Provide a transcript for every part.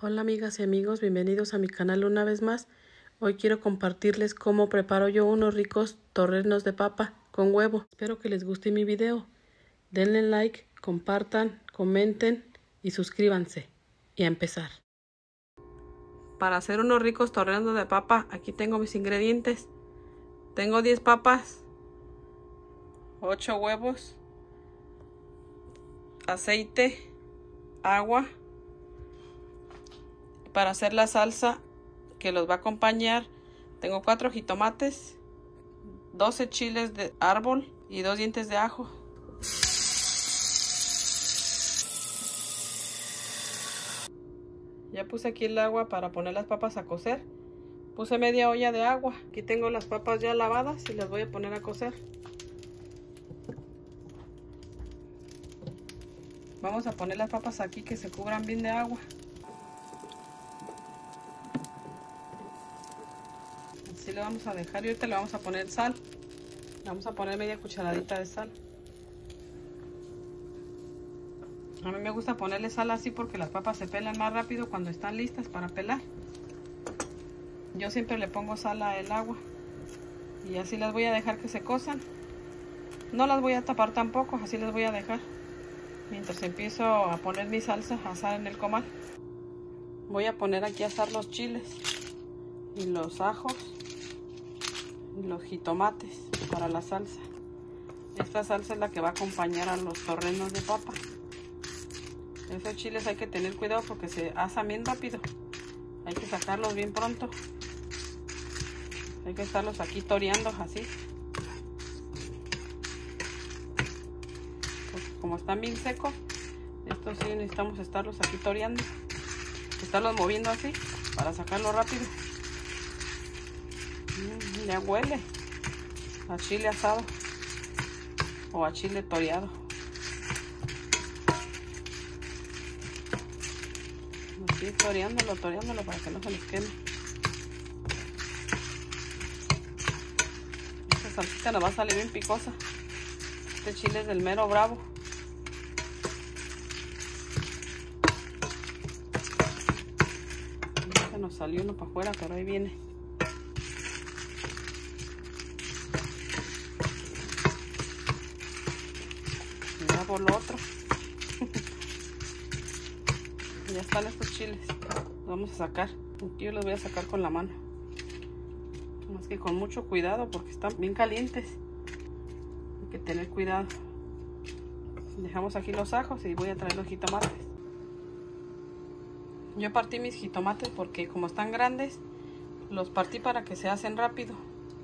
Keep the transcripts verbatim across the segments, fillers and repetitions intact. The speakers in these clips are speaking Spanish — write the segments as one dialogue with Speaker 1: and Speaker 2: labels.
Speaker 1: Hola amigas y amigos, bienvenidos a mi canal una vez más. Hoy quiero compartirles cómo preparo yo unos ricos torrenos de papa con huevo. Espero que les guste mi video. Denle like, compartan, comenten y suscríbanse. Y a empezar. Para hacer unos ricos torrenos de papa, aquí tengo mis ingredientes. Tengo diez papas, ocho huevos, aceite, agua. Para hacer la salsa que los va a acompañar, tengo cuatro jitomates, doce chiles de árbol y dos dientes de ajo. Ya puse aquí el agua para poner las papas a cocer. Puse media olla de agua. Aquí tengo las papas ya lavadas y las voy a poner a cocer. Vamos a poner las papas aquí que se cubran bien de agua. Así le vamos a dejar y ahorita le vamos a poner sal. Le vamos a poner media cucharadita de sal. A mí me gusta ponerle sal así porque las papas se pelan más rápido cuando están listas para pelar. Yo siempre le pongo sal al agua. Y así las voy a dejar que se cosan. No las voy a tapar tampoco, así las voy a dejar. Mientras empiezo a poner mi salsa a asar en el comal. Voy a poner aquí a asar los chiles. Y los ajos. Y los jitomates para la salsa. Esta salsa es la que va a acompañar a los torrenos de papa. Esos chiles hay que tener cuidado porque se asan bien rápido. Hay que sacarlos bien pronto. Hay que estarlos aquí toreando así. Porque como están bien secos, estos sí necesitamos estarlos aquí toreando. Estarlos moviendo así para sacarlo rápido. Mm, ya huele a chile asado o a chile toreado. Así toreándolo, toreándolo para que no se les queme. Esta salsita nos va a salir bien picosa. Este chile es del mero bravo. Se nos salió uno para afuera, pero ahí viene. Y ya por lo otro. Ya están estos chiles. Los vamos a sacar. Aquí yo los voy a sacar con la mano. Más que con mucho cuidado porque están bien calientes. Hay que tener cuidado. Dejamos aquí los ajos y voy a traer los jitomates. Yo partí mis jitomates porque como están grandes, los partí para que se hacen rápido.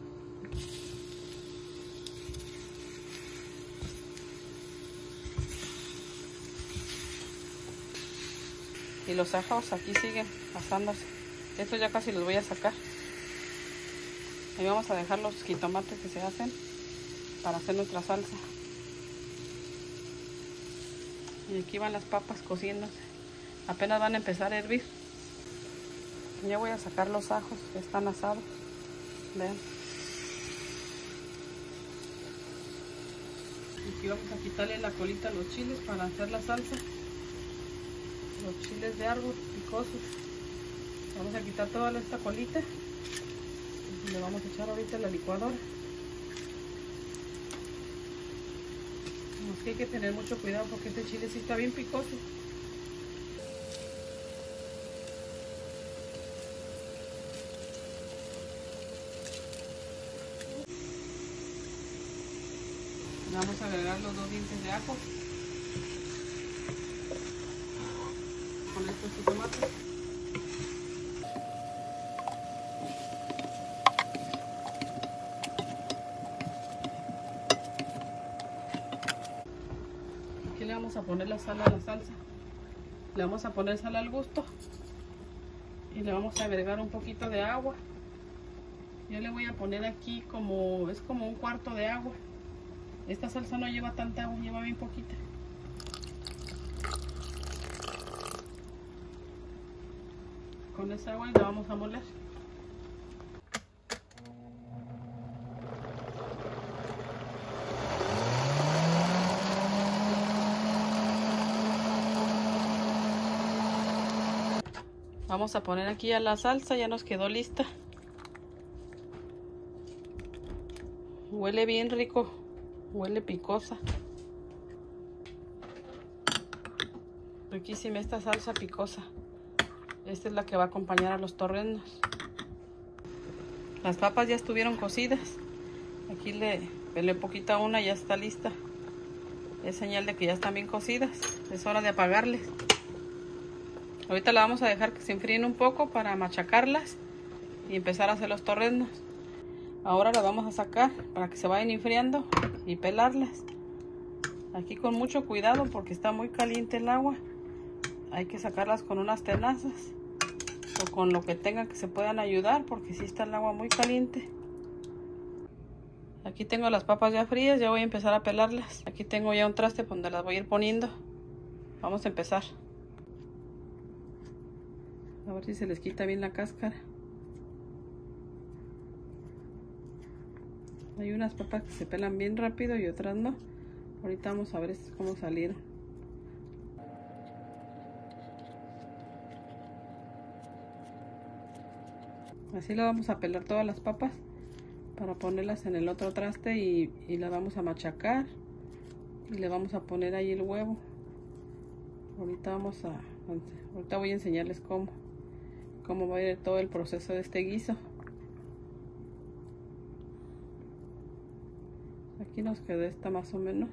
Speaker 1: Y los ajos aquí siguen asándose. Estos ya casi los voy a sacar. Ahí vamos a dejar los jitomates que se hacen para hacer nuestra salsa. Y aquí van las papas cociéndose. Apenas van a empezar a hervir. Ya voy a sacar los ajos que están asados. Vean. Aquí vamos a quitarle la colita a los chiles para hacer la salsa. Los chiles de árbol picosos. Vamos a quitar toda esta colita y le vamos a echar ahorita en la licuadora. Es que hay que tener mucho cuidado porque este chile sí está bien picoso. Vamos a agregar los dos dientes de ajo con estos jitomates. Aquí le vamos a poner la sal a la salsa. Le vamos a poner sal al gusto. Y le vamos a agregar un poquito de agua. Yo le voy a poner aquí como, es como un cuarto de agua. Esta salsa no lleva tanta agua, lleva bien poquita. Con esa agua la vamos a moler. Vamos a poner aquí a la salsa, ya nos quedó lista. Huele bien rico, huele picosa. Riquísima esta salsa picosa. Esta es la que va a acompañar a los torrendos. Las papas ya estuvieron cocidas. Aquí le pelé poquita una, ya está lista. Es señal de que ya están bien cocidas. Es hora de apagarles. Ahorita la vamos a dejar que se enfríen un poco para machacarlas y empezar a hacer los torrendos. Ahora las vamos a sacar para que se vayan enfriando y pelarlas. Aquí con mucho cuidado porque está muy caliente el agua. Hay que sacarlas con unas tenazas o con lo que tengan que se puedan ayudar porque sí está el agua muy caliente. Aquí tengo las papas ya frías, ya voy a empezar a pelarlas. Aquí tengo ya un traste donde las voy a ir poniendo. Vamos a empezar. A ver si se les quita bien la cáscara. Hay unas papas que se pelan bien rápido y otras no. Ahorita vamos a ver cómo salieron. Así lo vamos a pelar todas las papas para ponerlas en el otro traste y, y las vamos a machacar y le vamos a poner ahí el huevo. Ahorita vamos a, ahorita voy a enseñarles cómo. cómo va a ir todo el proceso de este guiso. Aquí nos quedó esta más o menos.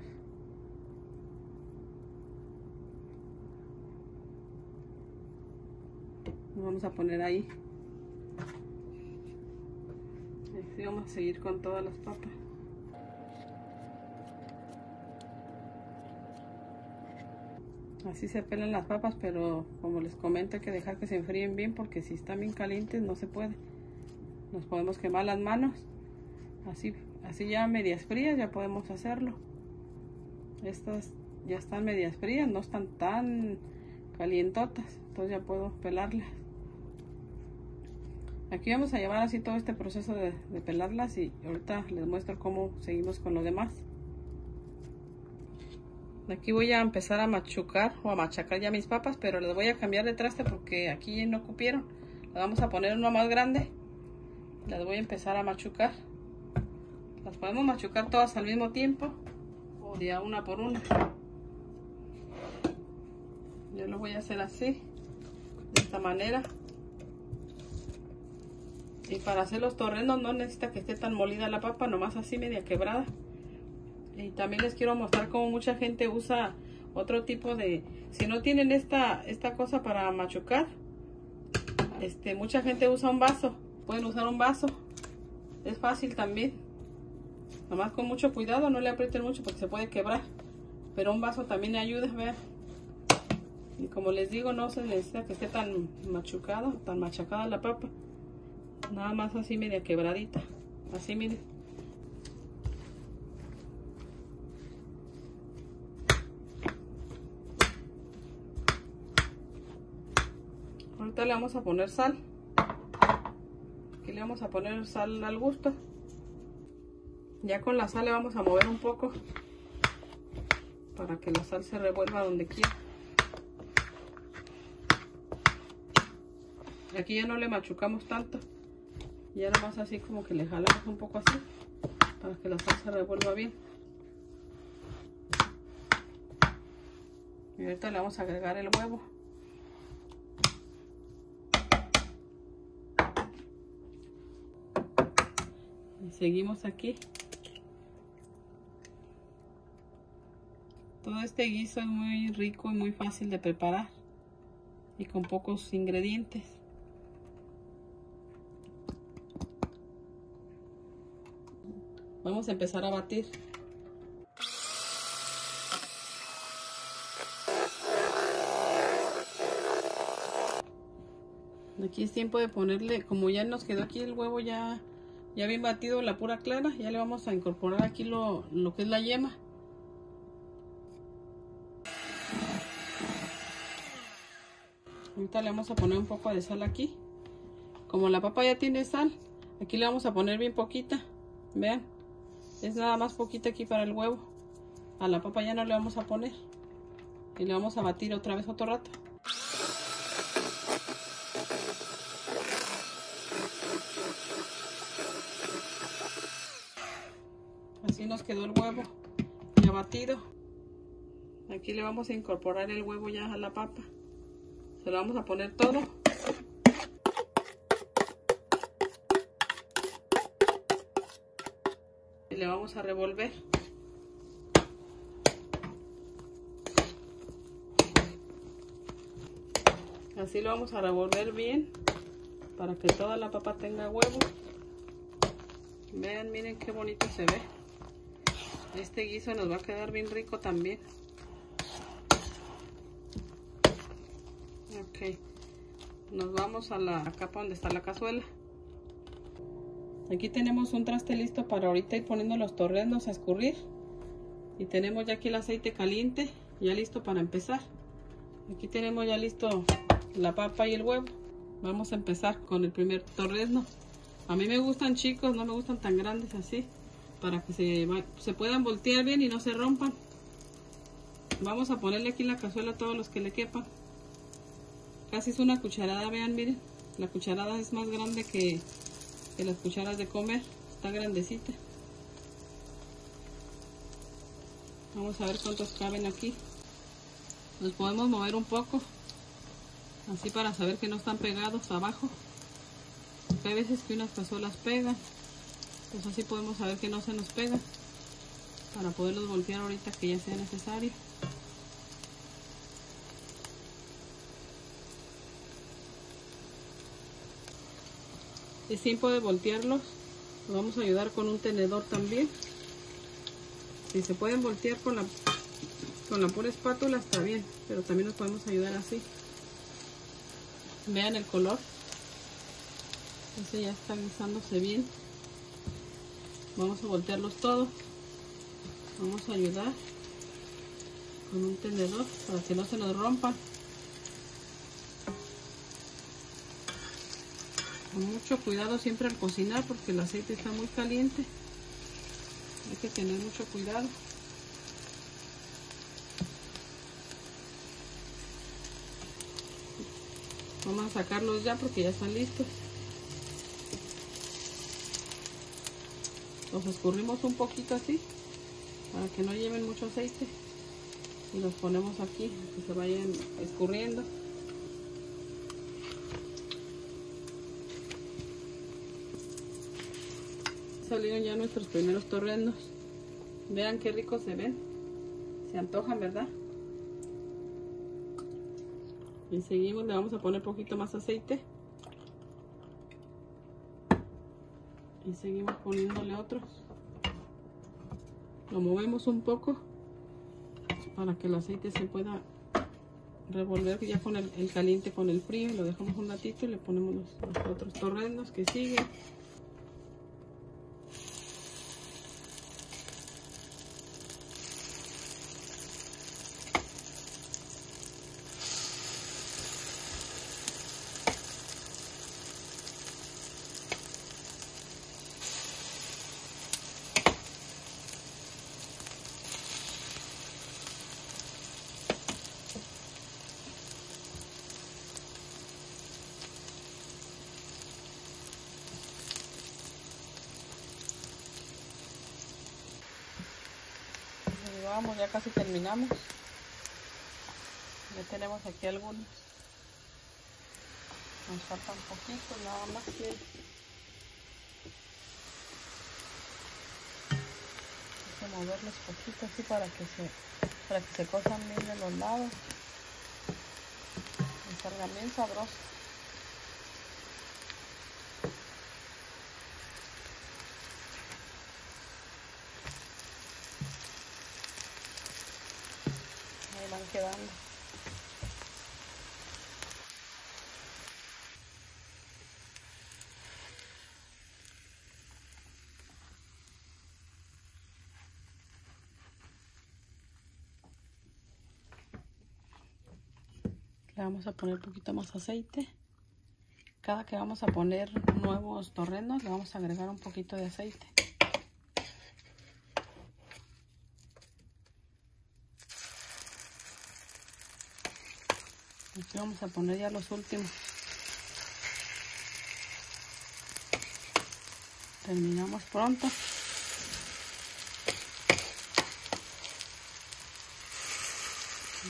Speaker 1: Lo vamos a poner ahí. Así vamos a seguir con todas las papas. Así se pelan las papas, pero como les comento hay que dejar que se enfríen bien porque si están bien calientes no se puede. Nos podemos quemar las manos. Así, así ya medias frías ya podemos hacerlo. Estas ya están medias frías, no están tan calientotas, entonces ya puedo pelarlas. Aquí vamos a llevar así todo este proceso de, de pelarlas y ahorita les muestro cómo seguimos con lo demás. Aquí voy a empezar a machucar o a machacar ya mis papas, pero les voy a cambiar de traste porque aquí no cupieron. Las vamos a poner uno más grande. Las voy a empezar a machucar. Las podemos machucar todas al mismo tiempo o de a una por una. Yo lo voy a hacer así, de esta manera. Y para hacer los torrendos no necesita que esté tan molida la papa, nomás así media quebrada. Y también les quiero mostrar cómo mucha gente usa otro tipo de... Si no tienen esta, esta cosa para machucar, este, mucha gente usa un vaso. Pueden usar un vaso. Es fácil también. Nomás con mucho cuidado, no le aprieten mucho porque se puede quebrar. Pero un vaso también ayuda, vean. Y como les digo, no se necesita que esté tan machucado, tan machacada la papa. Nada más así media quebradita. Así miren. Ahorita le vamos a poner sal. Aquí le vamos a poner sal al gusto. Ya con la sal le vamos a mover un poco para que la sal se revuelva donde quiera. Aquí ya no le machucamos tanto. Ya nada más así como que le jalamos un poco así para que la sal se revuelva bien. Y ahorita le vamos a agregar el huevo. Y seguimos aquí. Todo este guiso es muy rico y muy fácil de preparar y con pocos ingredientes. Vamos a empezar a batir. Aquí es tiempo de ponerle, como ya nos quedó aquí el huevo ya, ya bien batido, la pura clara, ya le vamos a incorporar aquí lo, lo que es la yema. Ahorita le vamos a poner un poco de sal aquí. Como la papa ya tiene sal, aquí le vamos a poner bien poquita. Vean, es nada más poquita aquí para el huevo. A la papa ya no le vamos a poner. Y le vamos a batir otra vez otro rato. nos quedó el huevo ya batido. Aquí le vamos a incorporar el huevo ya a la papa. Se lo vamos a poner todo. Y le vamos a revolver. Así lo vamos a revolver bien para que toda la papa tenga huevo. Vean, miren qué bonito se ve. Este guiso nos va a quedar bien rico también. Ok, nos vamos a la capa donde está la cazuela. Aquí tenemos un traste listo para ahorita ir poniendo los torreznos a escurrir. Y tenemos ya aquí el aceite caliente, ya listo para empezar. Aquí tenemos ya listo la papa y el huevo. Vamos a empezar con el primer torrezno. A mí me gustan chicos, no me gustan tan grandes así, para que se, se puedan voltear bien y no se rompan. Vamos a ponerle aquí en la cazuela todos los que le quepan. Casi es una cucharada, vean, miren. La cucharada es más grande que, que las cucharas de comer. Está grandecita. Vamos a ver cuántos caben aquí. Los podemos mover un poco, así para saber que no están pegados abajo. Porque hay veces que unas cazuelas pegan, pues así podemos saber que no se nos pega, para poderlos voltear ahorita que ya sea necesario. Es tiempo de voltearlos. Los vamos a ayudar con un tenedor también. Si se pueden voltear con la con la pura espátula está bien, pero también nos podemos ayudar así. Vean el color. Ese ya está guisándose bien. Vamos a voltearlos todos. Vamos a ayudar con un tenedor para que no se nos rompan. Con mucho cuidado siempre al cocinar, porque el aceite está muy caliente. Hay que tener mucho cuidado. Vamos a sacarlos ya porque ya están listos. Los escurrimos un poquito así, para que no lleven mucho aceite. Y los ponemos aquí, que se vayan escurriendo. Salieron ya nuestros primeros torreznos. Vean qué ricos se ven. Se antojan, ¿verdad? Y seguimos, le vamos a poner poquito más aceite. Y seguimos poniéndole otros. Lo movemos un poco para que el aceite se pueda revolver ya con el, el caliente con el frío. Y lo dejamos un ratito y le ponemos los, los otros torreznos que siguen. Vamos, ya casi terminamos. Ya tenemos aquí algunos. Nos falta un poquito, nada más que hay que moverlos poquito así para que se para que se cosan bien de los lados y salgan bien sabrosos. Van quedando. Le vamos a poner un poquito más aceite. Cada que vamos a poner nuevos torreznos le vamos a agregar un poquito de aceite. Aquí vamos a poner ya los últimos. Terminamos pronto.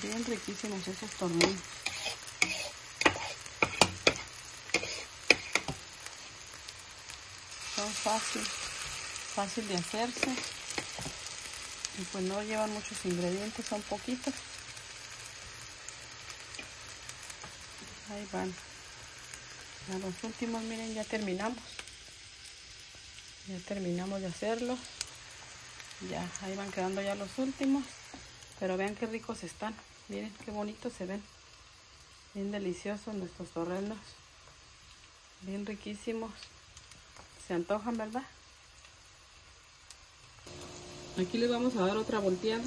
Speaker 1: Bien riquísimos esos tornillos. Son fácil, fácil de hacerse. Y pues no llevan muchos ingredientes, son poquitos. Ahí van. A los últimos, miren, ya terminamos. Ya terminamos de hacerlos. Ya, ahí van quedando ya los últimos. Pero vean qué ricos están. Miren qué bonitos se ven. Bien deliciosos nuestros torrenos. Bien riquísimos. Se antojan, ¿verdad? Aquí les vamos a dar otra volteada.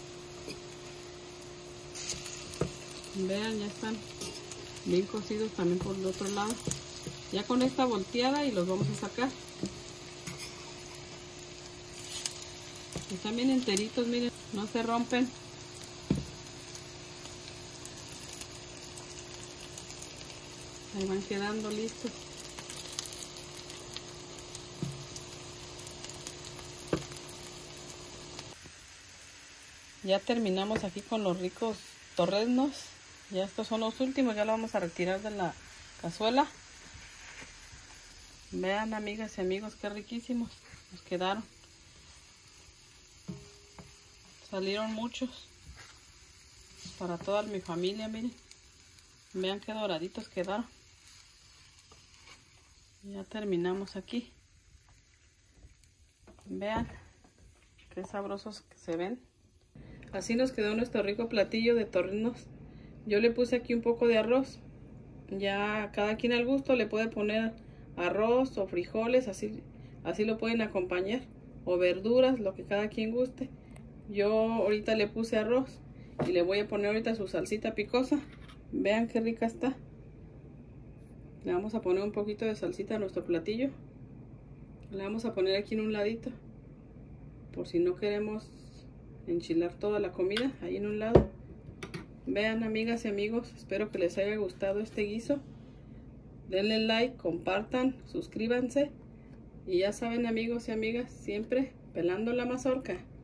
Speaker 1: Vean, ya están bien cocidos también por el otro lado. Ya con esta volteada y los vamos a sacar. Están bien enteritos, miren, no se rompen. Ahí van quedando listos. Ya terminamos aquí con los ricos torreznos. Ya estos son los últimos, ya lo vamos a retirar de la cazuela. Vean, amigas y amigos, qué riquísimos nos quedaron. Salieron muchos para toda mi familia, miren. Vean qué doraditos quedaron. Ya terminamos aquí. Vean qué sabrosos que se ven. Así nos quedó nuestro rico platillo de torrenos. Yo le puse aquí un poco de arroz. Ya cada quien al gusto le puede poner arroz o frijoles, así, así lo pueden acompañar. O verduras, lo que cada quien guste. Yo ahorita le puse arroz y le voy a poner ahorita su salsita picosa. Vean qué rica está. Le vamos a poner un poquito de salsita a nuestro platillo. Le vamos a poner aquí en un ladito. Por si no queremos enchilar toda la comida, ahí en un lado. Vean, amigas y amigos, espero que les haya gustado este guiso. Denle like, compartan, suscríbanse. Y ya saben, amigos y amigas, siempre pelando la mazorca.